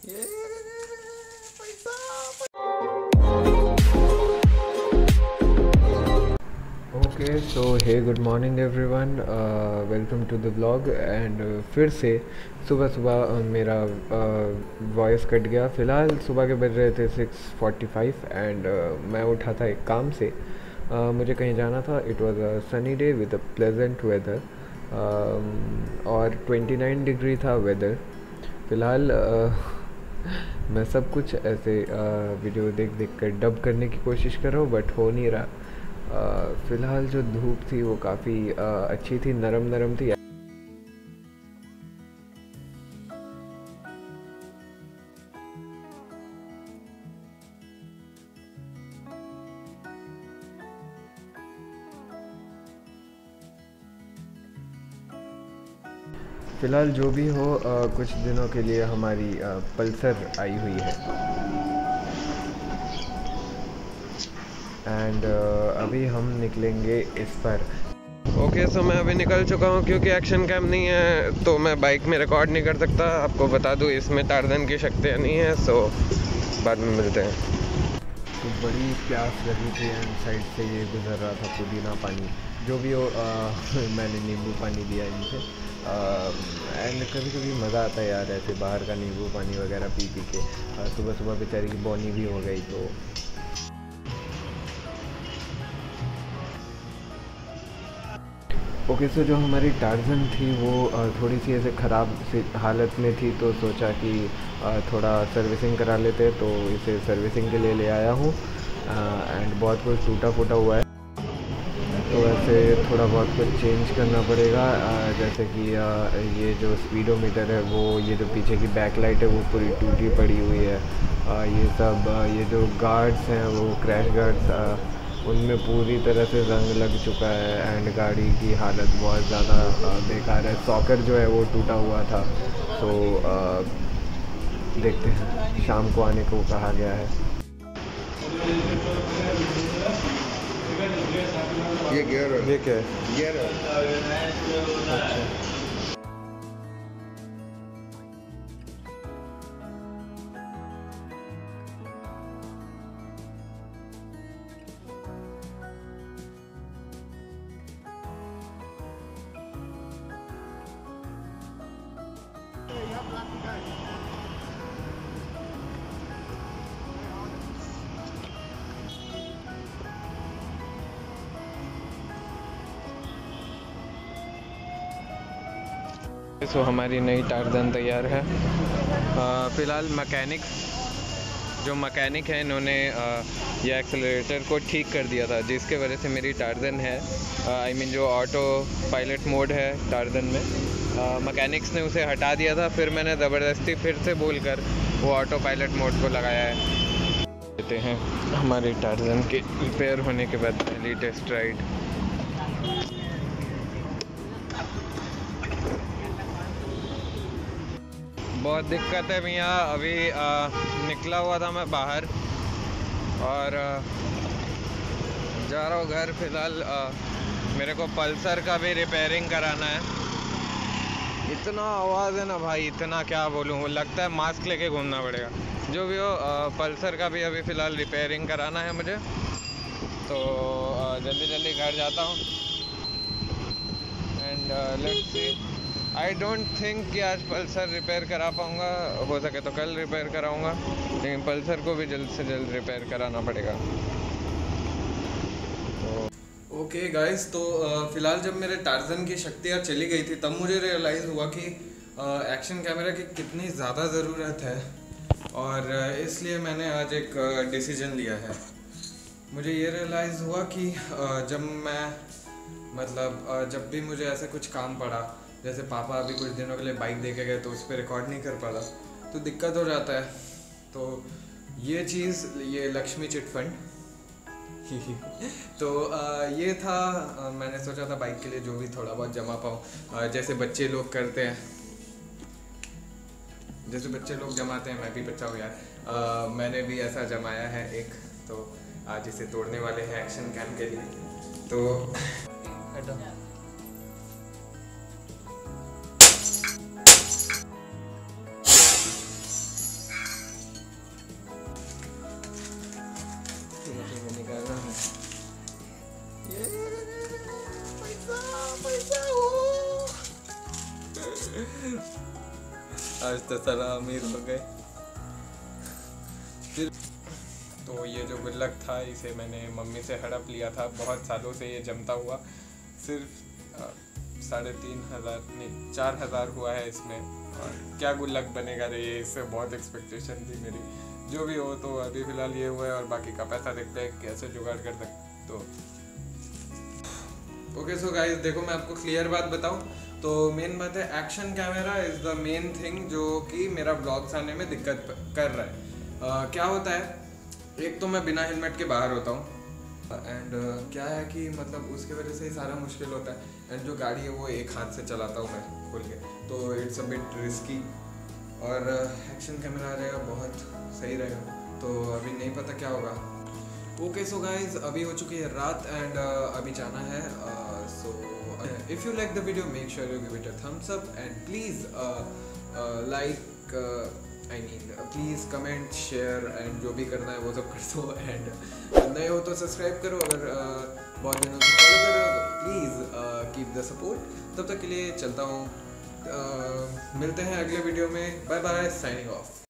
Okay so hey good morning everyone, welcome to the vlog. And फिर से सुबह सुबह मेरा वॉइस कट गया। फ़िलहाल सुबह के बज रहे थे 6:45 एंड मैं उठा था एक काम से। मुझे कहीं जाना था। It was a sunny day with a pleasant weather और 29 डिग्री था वेदर। फ़िलहाल मैं सब कुछ ऐसे वीडियो देख देख कर डब करने की कोशिश कर रहा हूँ बट हो नहीं रहा। फ़िलहाल जो धूप थी वो काफ़ी अच्छी थी, नरम नरम थी। फ़िलहाल जो भी हो, कुछ दिनों के लिए हमारी पल्सर आई हुई है एंड अभी हम निकलेंगे इस पर। ओके सो मैं अभी निकल चुका हूँ क्योंकि एक्शन कैम नहीं है तो मैं बाइक में रिकॉर्ड नहीं कर सकता। आपको बता दूँ इसमें टार्जन की शक्तियाँ नहीं है। सो बाद में मिलते हैं। तो बड़ी प्यास लगी थी एंड साइड से ये गुजर रहा था पुदीना पानी जो भी हो। मैंने नींबू पानी दिया इनसे एंड कभी कभी मज़ा आता है यार ऐसे बाहर का नींबू पानी वगैरह पी पी के। सुबह सुबह बेचारी की बॉनी भी हो गई। तो ओके सो जो हमारी टार्जन थी वो थोड़ी सी ऐसे ख़राब सी हालत में थी तो सोचा कि थोड़ा सर्विसिंग करा लेते। तो इसे सर्विसिंग के लिए ले आया हूँ एंड बहुत कुछ टूटा फूटा हुआ है तो वैसे थोड़ा बहुत कुछ चेंज करना पड़ेगा। जैसे कि ये जो स्पीडोमीटर है वो, ये जो पीछे की बैक लाइट है वो पूरी टूटी पड़ी हुई है। ये सब ये जो गार्ड्स हैं वो क्रैश गार्ड्स उनमें पूरी तरह से रंग लग चुका है एंड गाड़ी की हालत बहुत ज़्यादा बेकार है। सॉकर जो है वो टूटा हुआ था। तो देखते हैं, शाम को आने को कहा गया है। ये गियर है। ये क्या है? गियर है। अच्छा सो हमारी नई टार्जन तैयार है। फ़िलहाल जो मैकेनिक है इन्होंने ये एक्सेलरेटर को ठीक कर दिया था जिसके वजह से मेरी टार्जन है आई मीन जो ऑटो पायलट मोड है टार्जन में मैकेनिक्स ने उसे हटा दिया था। फिर मैंने ज़बरदस्ती फिर से बोलकर वो ऑटो पायलट मोड को लगाया है। देते हैं हमारी टार्जन के रिपेयर होने के बाद पहली टेस्ट राइड। बहुत दिक्कत है भैया। अभी निकला हुआ था मैं बाहर और जा रहा हूँ घर। फ़िलहाल मेरे को पल्सर का भी रिपेयरिंग कराना है। इतना आवाज़ है ना भाई, इतना क्या बोलूँ, लगता है मास्क लेके घूमना पड़ेगा। जो भी हो पल्सर का भी अभी फ़िलहाल रिपेयरिंग कराना है मुझे। तो जल्दी जल्दी घर जाता हूँ and let's see. I don't think कि आज पल्सर रिपेयर करा पाऊँगा। हो सके तो कल रिपेयर कराऊँगा, लेकिन पल्सर को भी जल्द से जल्द रिपेयर कराना पड़ेगा। ओके गाइस, तो फ़िलहाल जब मेरे टार्जन की शक्तियाँ चली गई थी तब मुझे रियलाइज़ हुआ कि एक्शन कैमरा की कितनी ज़्यादा ज़रूरत है और इसलिए मैंने आज एक डिसीजन लिया है। मुझे ये रियलाइज़ हुआ कि जब मैं जब भी मुझे ऐसा कुछ काम पड़ा, जैसे पापा अभी कुछ दिनों के लिए बाइक दे के गए तो उस पर रिकॉर्ड नहीं कर पाता तो दिक्कत हो जाता है। तो ये चीज़, ये लक्ष्मी चिटफंड तो ये था। मैंने सोचा था बाइक के लिए जो भी थोड़ा बहुत जमा पाऊँ, जैसे बच्चे लोग करते हैं, जैसे बच्चे लोग जमाते हैं मैं भी बच्चा हूँ यार। मैंने भी ऐसा जमाया है एक, तो आज इसे तोड़ने वाले हैं एक्शन कैम के लिए। तो आज तो सारा अमीर हो गए। फिर तो ये जो गुल्लक था इसे मैंने मम्मी से हड़प लिया था, बहुत सालों से ये जमता हुआ। सिर्फ 3,500 नहीं 4,000 हुआ है इसमें, और क्या गुल्लक बनेगा रे, इससे बहुत एक्सपेक्टेशन थी मेरी। जो भी हो, तो अभी फ़िलहाल ये हुआ है और बाकी का पैसा देखते हैं कैसे जुगाड़ कर सकते। तो ओके सो गाइस, देखो मैं आपको क्लियर बात बताऊं तो मेन बात है, action camera is the main thing जो कि मेरा ब्लॉग्स आने में दिक्कत कर रहा है। क्या होता है, एक तो मैं बिना हेलमेट के बाहर होता हूँ, एंड क्या है कि मतलब उसकी वजह से ही सारा मुश्किल होता है। एंड जो गाड़ी है वो एक हाथ से चलाता हूँ मैं खोल के, तो इट्स अ बिट रिस्की। और एक्शन कैमरा रहेगा बहुत सही रहेगा, तो अभी नहीं पता क्या होगा। ओके सो गाइज, अभी हो चुकी है रात एंड अभी जाना है। So if you like the video make sure you give it a thumbs up and please like I mean please comment share and जो भी करना है वो सब कर दो। एंड नए हो तो सब्सक्राइब करो, अगर बहुत दिनों से फॉलो कर रहे हो तो प्लीज़ कीप द सपोर्ट। तब तक के लिए चलता हूँ, मिलते हैं अगले वीडियो में। Bye bye, signing of.